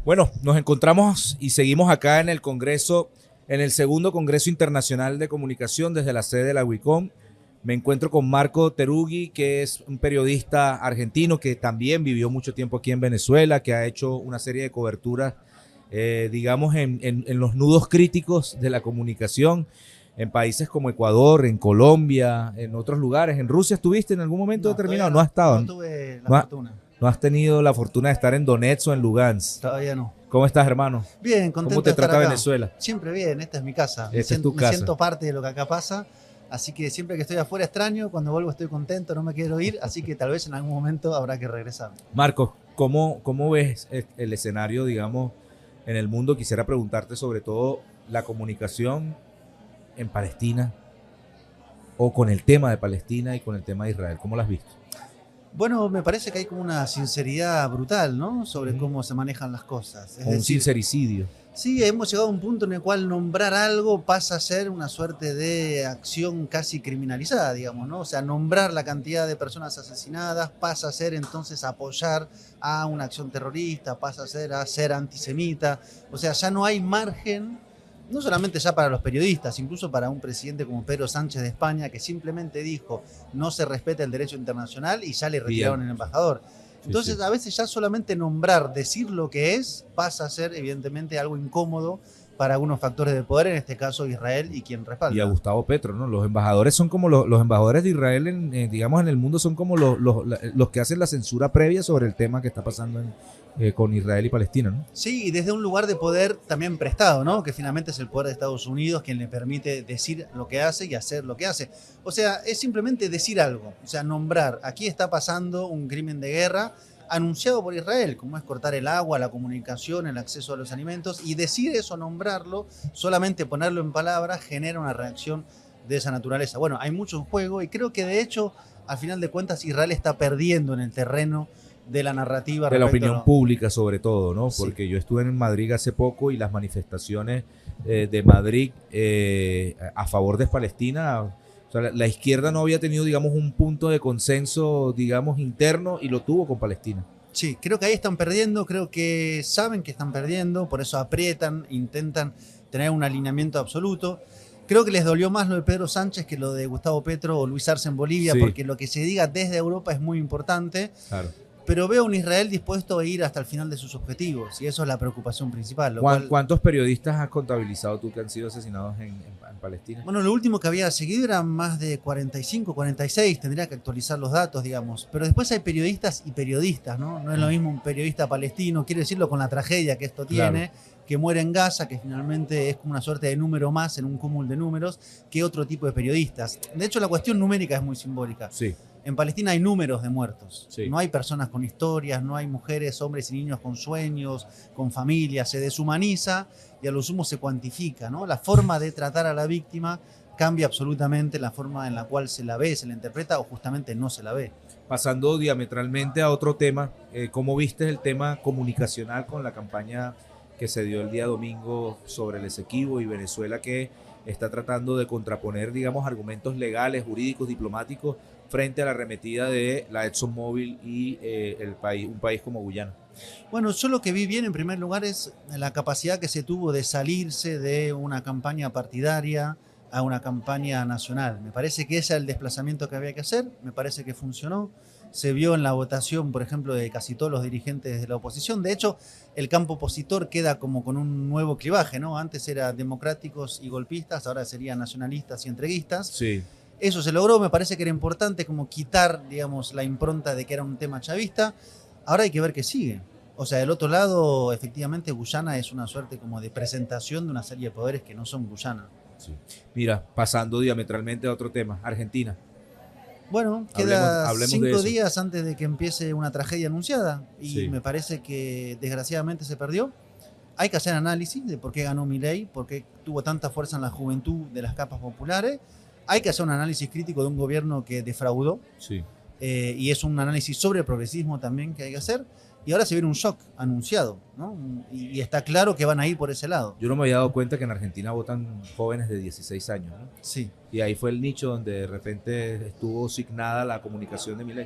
Bueno, nos encontramos y seguimos acá en el Congreso, en el segundo Congreso Internacional de Comunicación desde la sede de la UICOM. Me encuentro con Marco Terugui, que es un periodista argentino que también vivió mucho tiempo aquí en Venezuela, que ha hecho una serie de coberturas, digamos, en los nudos críticos de la comunicación, en países como Ecuador, en Colombia, en otros lugares. ¿En Rusia estuviste en algún momento determinado? No has estado. No tuve la No, fortuna. no has tenido la fortuna de estar en Donetsk o en Lugansk. Todavía no. ¿Cómo estás, hermano? Bien, contento ¿Cómo te de estar trata acá. Venezuela? Siempre bien, esta es mi casa. Esta es tu Me casa. siento parte de lo que acá pasa. Así que siempre que estoy afuera extraño, cuando vuelvo estoy contento, no me quiero ir. Así que tal vez en algún momento habrá que regresar. Marcos, ¿cómo ves el escenario, digamos, en el mundo? Quisiera preguntarte sobre todo la comunicación en Palestina o con el tema de Palestina y con el tema de Israel. ¿Cómo lo has visto? Bueno, me parece que hay como una sinceridad brutal, ¿no? Sobre cómo se manejan las cosas. O un sincericidio. Sí, hemos llegado a un punto en el cual nombrar algo pasa a ser una suerte de acción casi criminalizada, digamos, ¿no? O sea, nombrar la cantidad de personas asesinadas pasa a ser entonces apoyar a una acción terrorista, pasa a ser antisemita. O sea, ya no hay margen, no solamente ya para los periodistas, incluso para un presidente como Pedro Sánchez de España, que simplemente dijo no se respeta el derecho internacional y ya le retiraron el embajador. Entonces, a veces ya solamente nombrar, decir lo que es, pasa a ser evidentemente algo incómodo para algunos factores de poder, en este caso Israel y quien respalda. Y a Gustavo Petro, ¿no? Los embajadores son como los embajadores de Israel, digamos, en el mundo son como los que hacen la censura previa sobre el tema que está pasando con Israel y Palestina, ¿no? Sí, y desde un lugar de poder también prestado, ¿no? Que finalmente es el poder de Estados Unidos quien le permite decir lo que hace y hacer lo que hace. O sea, es simplemente decir algo, o sea, nombrar, aquí está pasando un crimen de guerra anunciado por Israel, como es cortar el agua, la comunicación, el acceso a los alimentos, y decir eso, nombrarlo, solamente ponerlo en palabras, genera una reacción de esa naturaleza. Bueno, hay mucho en juego y creo que de hecho, al final de cuentas, Israel está perdiendo en el terreno de la narrativa. De la opinión pública sobre todo, ¿no? Sí. Porque yo estuve en Madrid hace poco y las manifestaciones de Madrid a favor de Palestina, o sea, la izquierda no había tenido, digamos, un punto de consenso, digamos, interno y lo tuvo con Palestina. Sí, creo que ahí están perdiendo, creo que saben que están perdiendo, por eso aprietan, intentan tener un alineamiento absoluto. Creo que les dolió más lo de Pedro Sánchez que lo de Gustavo Petro o Luis Arce en Bolivia, Sí. porque lo que se diga desde Europa es muy importante. Claro. Pero veo un Israel dispuesto a ir hasta el final de sus objetivos, y eso es la preocupación principal. ¿Cuántos periodistas has contabilizado tú que han sido asesinados en Palestina? Bueno, lo último que había seguido eran más de 45, 46, tendría que actualizar los datos, digamos. Pero después hay periodistas y periodistas, ¿no? No es lo mismo un periodista palestino, quiero decirlo con la tragedia que esto tiene, que muere en Gaza, que finalmente es como una suerte de número más en un cúmulo de números, que otro tipo de periodistas. De hecho, la cuestión numérica es muy simbólica. Sí. En Palestina hay números de muertos. Sí. No hay personas con historias, no hay mujeres, hombres y niños con sueños, con familias. Se deshumaniza y a lo sumo se cuantifica, ¿no? La forma de tratar a la víctima cambia absolutamente la forma en la cual se la ve, se la interpreta o justamente no se la ve. Pasando diametralmente a otro tema, ¿cómo viste el tema comunicacional con la campaña que se dio el día domingo sobre el Esequibo y Venezuela, que está tratando de contraponer, digamos, argumentos legales, jurídicos, diplomáticos frente a la arremetida de la ExxonMobil y un país como Guyana? Bueno, yo lo que vi bien en primer lugar es la capacidad que se tuvo de salirse de una campaña partidaria a una campaña nacional. Me parece que ese es el desplazamiento que había que hacer, me parece que funcionó. Se vio en la votación, por ejemplo, de casi todos los dirigentes de la oposición. De hecho, el campo opositor queda como con un nuevo clivaje, ¿no? Antes era democráticos y golpistas, ahora serían nacionalistas y entreguistas. Sí. Eso se logró, me parece que era importante como quitar, digamos, la impronta de que era un tema chavista. Ahora hay que ver qué sigue. O sea, del otro lado, efectivamente, Guyana es una suerte como de presentación de una serie de poderes que no son Guyana. Sí. Mira, pasando diametralmente a otro tema, Argentina. Bueno, queda hablemos 5 días antes de que empiece una tragedia anunciada y Sí. me parece que desgraciadamente se perdió. Hay que hacer análisis de por qué ganó Milei, por qué tuvo tanta fuerza en la juventud de las capas populares. Hay que hacer un análisis crítico de un gobierno que defraudó. Sí. Y es un análisis sobre el progresismo también que hay que hacer. Y ahora se viene un shock anunciado, ¿no? Y está claro que van a ir por ese lado. Yo no me había dado cuenta que en Argentina votan jóvenes de 16 años, ¿no? Sí. Y ahí fue el nicho donde de repente estuvo asignada la comunicación de Milei.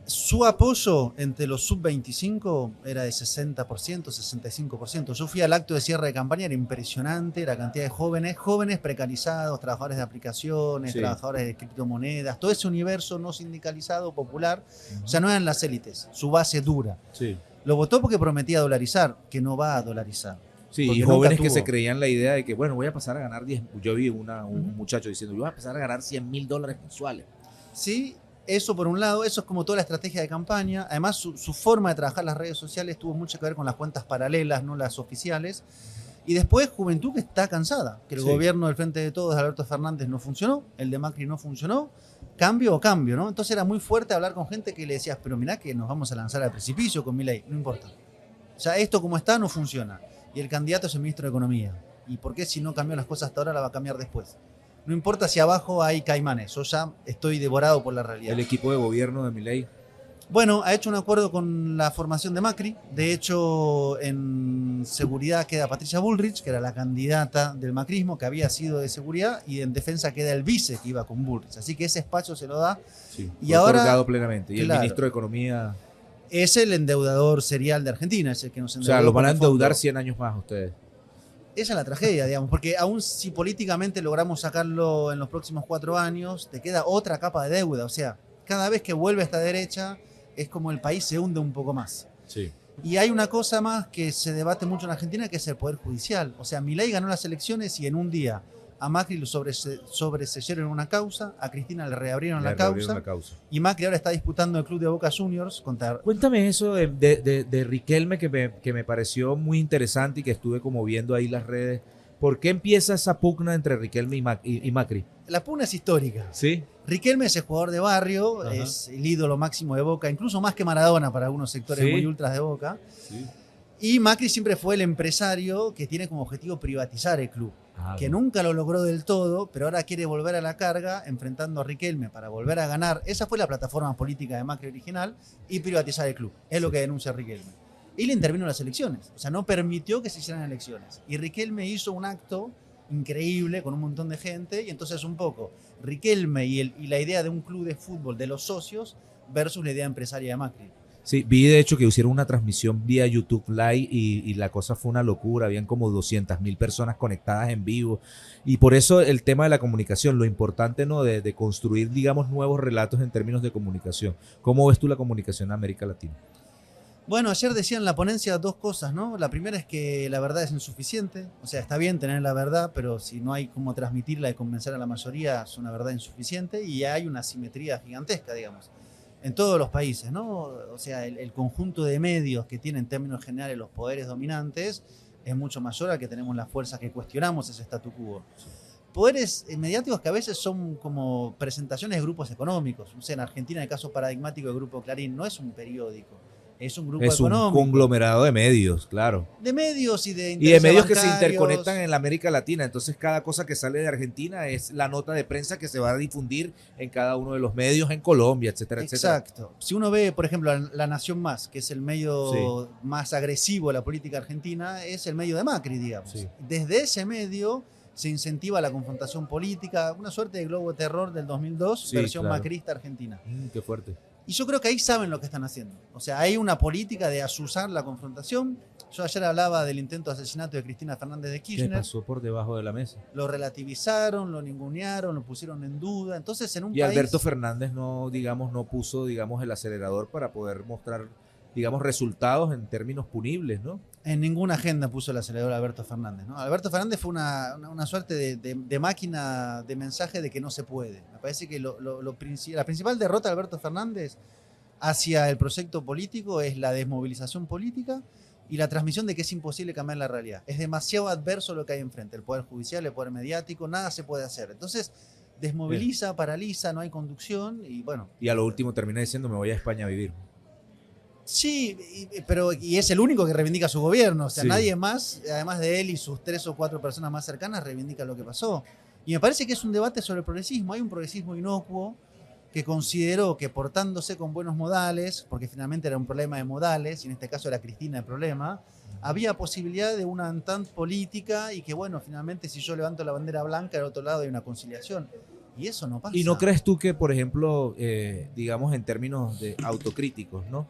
Su apoyo entre los sub-25 era de 60%, 65%. Yo fui al acto de cierre de campaña, era impresionante la cantidad de jóvenes precarizados, trabajadores de aplicaciones, Sí. trabajadores de criptomonedas, todo ese universo no sindicalizado, popular, o sea, no eran las élites, su base dura. Sí. Lo votó porque prometía dolarizar, que no va a dolarizar. Sí, Porque y nunca jóvenes que tuvo. se creían la idea de que, bueno, voy a pasar a ganar 10. Yo vi un muchacho diciendo, yo voy a pasar a ganar $100.000 mensuales. Sí, eso por un lado, eso es como toda la estrategia de campaña. Además, su forma de trabajar las redes sociales tuvo mucho que ver con las cuentas paralelas, no las oficiales. Y después, juventud que está cansada, que el Sí. gobierno del Frente de Todos de Alberto Fernández no funcionó, el de Macri no funcionó, cambio o cambio, ¿no? Entonces era muy fuerte hablar con gente que le decías, pero mirá que nos vamos a lanzar al precipicio con Milei, no importa. O sea, esto como está no funciona. Y el candidato es el ministro de Economía. ¿Y por qué si no cambió las cosas hasta ahora la va a cambiar después? No importa si abajo hay caimanes, yo ya estoy devorado por la realidad. El equipo de gobierno de Milei. Bueno, ha hecho un acuerdo con la formación de Macri. De hecho, en seguridad queda Patricia Bullrich, que era la candidata del macrismo, que había sido de seguridad, y en defensa queda el vice, que iba con Bullrich. Así que ese espacio se lo da. Sí, Y fue ahora, otorgado plenamente. Y claro, el ministro de Economía. es el endeudador serial de Argentina, es el que nos O endeudó. sea, los van a con el fondo. endeudar 100 años más ustedes. Esa es la tragedia, digamos, porque aún si políticamente logramos sacarlo en los próximos 4 años, te queda otra capa de deuda. O sea, cada vez que vuelve esta derecha, es como el país se hunde un poco más. Sí. Y hay una cosa más que se debate mucho en Argentina, que es el Poder Judicial. O sea, Milei ganó las elecciones y en un día a Macri lo sobreseyeron en una causa, a Cristina le reabrieron Le la reabrieron causa, la causa. y Macri ahora está disputando el club de Boca Juniors contra... Cuéntame eso de Riquelme que me pareció muy interesante y que estuve como viendo ahí las redes. ¿Por qué empieza esa pugna entre Riquelme y Macri? La pugna es histórica. Sí. Riquelme es el jugador de barrio, Ajá. es el ídolo máximo de Boca, incluso más que Maradona para algunos sectores Sí. muy ultras de Boca. Sí. Y Macri siempre fue el empresario que tiene como objetivo privatizar el club. Que no. nunca lo logró del todo, pero ahora quiere volver a la carga enfrentando a Riquelme para volver a ganar. Esa fue la plataforma política de Macri original y privatizar el club. Es lo que denuncia Riquelme. Y le intervino en las elecciones, o sea, no permitió que se hicieran elecciones. Y Riquelme hizo un acto increíble con un montón de gente y entonces un poco Riquelme y la idea de un club de fútbol de los socios versus la idea empresaria de Macri. Sí, vi de hecho que hicieron una transmisión vía YouTube Live y la cosa fue una locura. Habían como 200.000 personas conectadas en vivo. Y por eso el tema de la comunicación, lo importante, ¿no? de construir, digamos, nuevos relatos en términos de comunicación. ¿Cómo ves tú la comunicación en América Latina? Bueno, ayer decían en la ponencia 2 cosas, ¿no? La primera es que la verdad es insuficiente, o sea, está bien tener la verdad, pero si no hay cómo transmitirla y convencer a la mayoría, es una verdad insuficiente y hay una asimetría gigantesca, digamos, en todos los países, ¿no? O sea, el conjunto de medios que tienen en términos generales los poderes dominantes es mucho mayor al que tenemos las fuerzas que cuestionamos ese statu quo. Poderes mediáticos que a veces son como presentaciones de grupos económicos. O sea, en Argentina el caso paradigmático del Grupo Clarín no es un periódico, es un grupo Es un económico. conglomerado de medios, claro. De medios y de Y de intereses medios que se bancarios. interconectan en la América Latina. Entonces, cada cosa que sale de Argentina es la nota de prensa que se va a difundir en cada uno de los medios en Colombia, etcétera, etcétera. Exacto. Si uno ve, por ejemplo, La Nación Más, que es el medio Sí. más agresivo de la política argentina, es el medio de Macri, digamos. Sí. Desde ese medio se incentiva la confrontación política, una suerte de globo de terror del 2002, Sí, versión claro. macrista argentina. Qué fuerte. Y yo creo que ahí saben lo que están haciendo. O sea, hay una política de azuzar la confrontación. Yo ayer hablaba del intento de asesinato de Cristina Fernández de ¿Qué Kirchner. pasó por debajo de la mesa? Lo relativizaron, lo ningunearon, lo pusieron en duda. Entonces, en un Y país... Alberto Fernández no puso, digamos, el acelerador para poder mostrar, digamos, resultados en términos punibles, ¿no? En ninguna agenda puso el acelerador Alberto Fernández, ¿no? Alberto Fernández fue una suerte de máquina de mensaje de que no se puede. Me parece que la principal derrota de Alberto Fernández hacia el proyecto político es la desmovilización política y la transmisión de que es imposible cambiar la realidad. Es demasiado adverso lo que hay enfrente, el poder judicial, el poder mediático, nada se puede hacer. Entonces, desmoviliza, paraliza, no hay conducción y bueno. Y a lo último termina diciendo, me voy a España a vivir. Sí, pero es el único que reivindica su gobierno. O sea, Sí. nadie más, además de él y sus 3 o 4 personas más cercanas, reivindica lo que pasó. Y me parece que es un debate sobre el progresismo. Hay un progresismo inocuo que consideró que portándose con buenos modales, porque finalmente era un problema de modales, y en este caso era Cristina el problema, había posibilidad de una entente política y que, bueno, finalmente si yo levanto la bandera blanca, al otro lado hay una conciliación. Y eso no pasa. ¿Y no crees tú que, por ejemplo, digamos en términos de autocríticos, ¿no?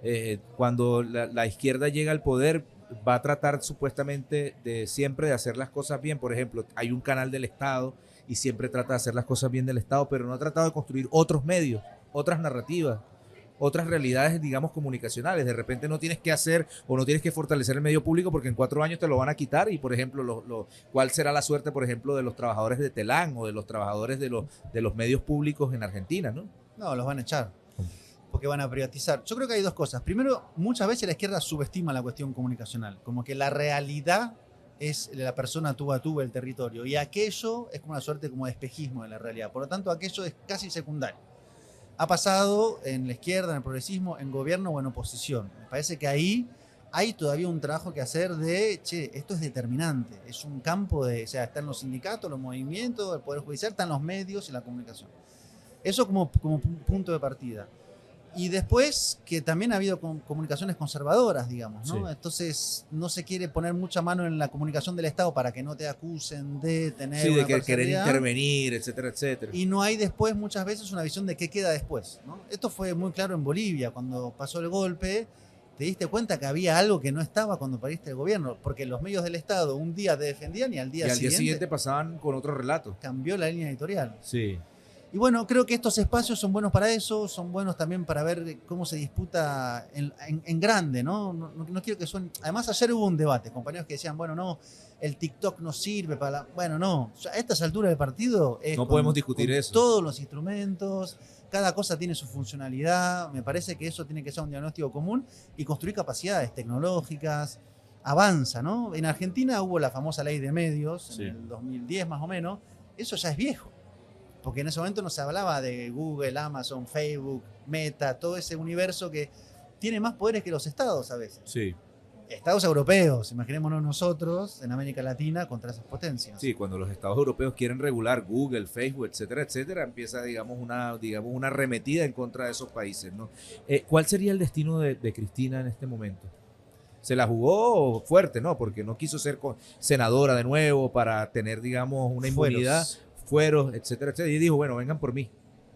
Cuando la izquierda llega al poder, va a tratar supuestamente de siempre de hacer las cosas bien? Por ejemplo, hay un canal del Estado y siempre trata de hacer las cosas bien del Estado, pero no ha tratado de construir otros medios, otras narrativas, otras realidades, digamos, comunicacionales. De repente no tienes que hacer o no tienes que fortalecer el medio público porque en 4 años te lo van a quitar y, por ejemplo, ¿cuál será la suerte, por ejemplo, de los trabajadores de Telán o de los trabajadores de los medios públicos en Argentina, ¿no? No, los van a echar, porque van a privatizar. Yo creo que hay dos cosas. Primero, muchas veces la izquierda subestima la cuestión comunicacional, como que la realidad es la persona tú a tú, el territorio, y aquello es como una suerte como de espejismo de la realidad. Por lo tanto, aquello es casi secundario. Ha pasado en la izquierda, en el progresismo, en gobierno o en oposición. Me parece que ahí hay todavía un trabajo que hacer de, che, esto es determinante, es un campo de, o sea, están los sindicatos, los movimientos, el Poder Judicial, están los medios y la comunicación. Eso como punto de partida. Y después que también ha habido comunicaciones conservadoras, digamos, ¿no? Sí. Entonces no se quiere poner mucha mano en la comunicación del Estado para que no te acusen de tener Sí, de una querer parcialidad. intervenir, etcétera, etcétera. Y no hay después muchas veces una visión de qué queda después, ¿no? Esto fue muy claro en Bolivia, cuando pasó el golpe, te diste cuenta que había algo que no estaba cuando pariste el gobierno, porque los medios del Estado un día te defendían y al día siguiente pasaban con otro relato. cambió la línea editorial. Sí. Y bueno, creo que estos espacios son buenos para eso, son buenos también para ver cómo se disputa en grande, ¿no? No quiero que suene... Además, ayer hubo un debate, compañeros que decían, bueno, no, el TikTok no sirve para... Bueno, no, a estas alturas del partido... No podemos discutir eso. Todos los instrumentos, cada cosa tiene su funcionalidad, me parece que eso tiene que ser un diagnóstico común y construir capacidades tecnológicas, avanza, ¿no? En Argentina hubo la famosa ley de medios, Sí. en el 2010 más o menos, eso ya es viejo. Porque en ese momento no se hablaba de Google, Amazon, Facebook, Meta, todo ese universo que tiene más poderes que los estados a veces. Sí. Estados europeos, imaginémonos nosotros en América Latina contra esas potencias. Sí, cuando los estados europeos quieren regular Google, Facebook, etcétera, etcétera, empieza, digamos, una arremetida en contra de esos países, ¿no? ¿Cuál sería el destino de Cristina en este momento? Se la jugó fuerte, ¿no? Porque no quiso ser senadora de nuevo para tener, digamos, una inmunidad, fueros, etcétera, etcétera. Y dijo, bueno, vengan por mí.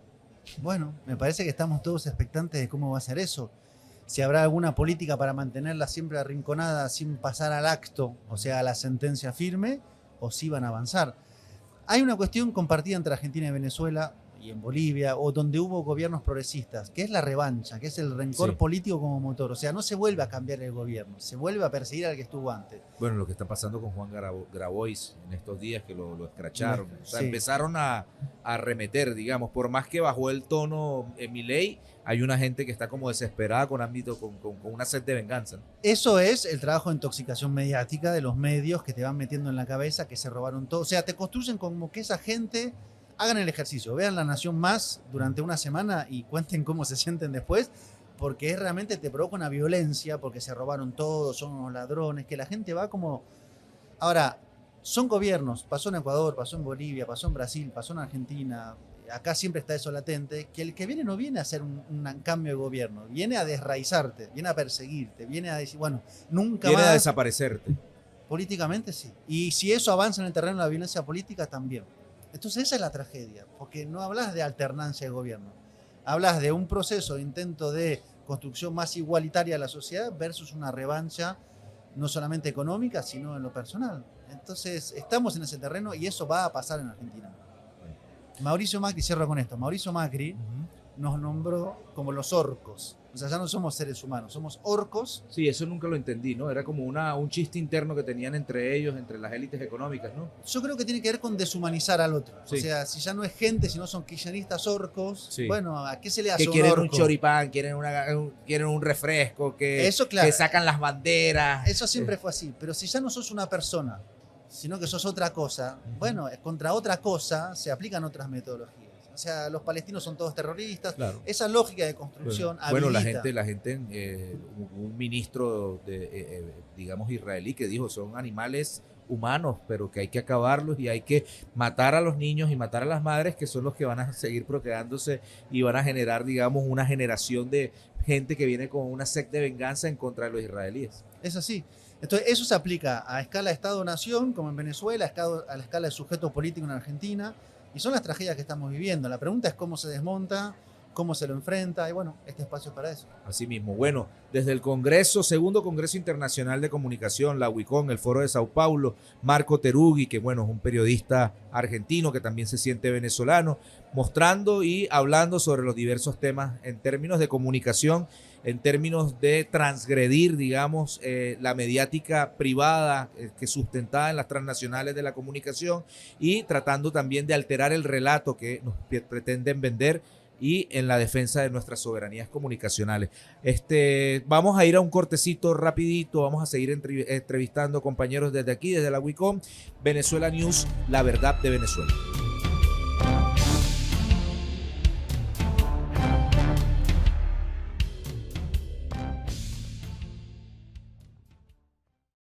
Bueno, me parece que estamos todos expectantes de cómo va a ser eso. Si habrá alguna política para mantenerla siempre arrinconada sin pasar al acto, o sea, a la sentencia firme, o si van a avanzar. Hay una cuestión compartida entre Argentina y Venezuela y en Bolivia, o donde hubo gobiernos progresistas, que es la revancha, que es el rencor Sí. político como motor. O sea, no se vuelve a cambiar el gobierno, se vuelve a perseguir al que estuvo antes. Bueno, lo que está pasando con Juan Grabois en estos días que lo escracharon. O sea, Sí. empezaron a arremeter, digamos, por más que bajó el tono en Milei, hay una gente que está como desesperada con una sed de venganza, ¿no? Eso es el trabajo de intoxicación mediática de los medios que te van metiendo en la cabeza que se robaron todo. O sea, te construyen como que esa gente hagan el ejercicio, vean La Nación Más durante una semana y cuenten cómo se sienten después, porque es realmente te provoca una violencia, porque se robaron todo, son unos ladrones, que la gente va como... Ahora, son gobiernos, pasó en Ecuador, pasó en Bolivia, pasó en Brasil, pasó en Argentina, acá siempre está eso latente, que el que viene no viene a hacer un cambio de gobierno, viene a desraizarte, viene a perseguirte, viene a decir, bueno, nunca Quiere más... desaparecerte. Políticamente sí. Y si eso avanza en el terreno de la violencia política, también. Entonces esa es la tragedia, porque no hablas de alternancia de gobierno, hablas de un proceso de intento de construcción más igualitaria de la sociedad versus una revancha no solamente económica, sino en lo personal. Entonces estamos en ese terreno y eso va a pasar en Argentina. Mauricio Macri, cierro con esto, Mauricio Macri nos nombró como los orcos. O sea, ya no somos seres humanos, somos orcos. Sí, eso nunca lo entendí, ¿no? Era como un chiste interno que tenían entre ellos, entre las élites económicas, ¿no? Yo creo que tiene que ver con deshumanizar al otro. Sí. O sea, si ya no es gente, si no son kirchneristas orcos, Sí. bueno, ¿a qué se le hace Que un quieren orco? un choripán, quieren un refresco, Eso, claro. que sacan las banderas. Eso siempre fue así. Pero si ya no sos una persona, sino que sos otra cosa, bueno, contra otra cosa se aplican otras metodologías. O sea, los palestinos son todos terroristas. Claro. Esa lógica de construcción Bueno, la habilita. gente, un ministro digamos israelí que dijo son animales humanos, pero que hay que acabarlos y hay que matar a los niños y matar a las madres que son los que van a seguir procreándose y van a generar, digamos, una generación de gente que viene con una sed de venganza en contra de los israelíes. Es así. Entonces, eso se aplica a escala de Estado-Nación, como en Venezuela, a la escala de sujeto político en Argentina, Y son las tragedias que estamos viviendo. La pregunta es cómo se desmonta, cómo se lo enfrenta, y bueno, este espacio es para eso. Así mismo, bueno, desde el Congreso, Segundo Congreso Internacional de Comunicación, la UICOM, el Foro de Sao Paulo, Marco Terugui, que bueno, es un periodista argentino que también se siente venezolano, mostrando y hablando sobre los diversos temas en términos de comunicación, en términos de transgredir, digamos, la mediática privada que sustentada en las transnacionales de la comunicación y tratando también de alterar el relato que nos pretenden vender y en la defensa de nuestras soberanías comunicacionales. Vamos a ir a un cortecito rapidito, vamos a seguir entrevistando compañeros desde aquí, desde la UICOM, Venezuela News, la verdad de Venezuela.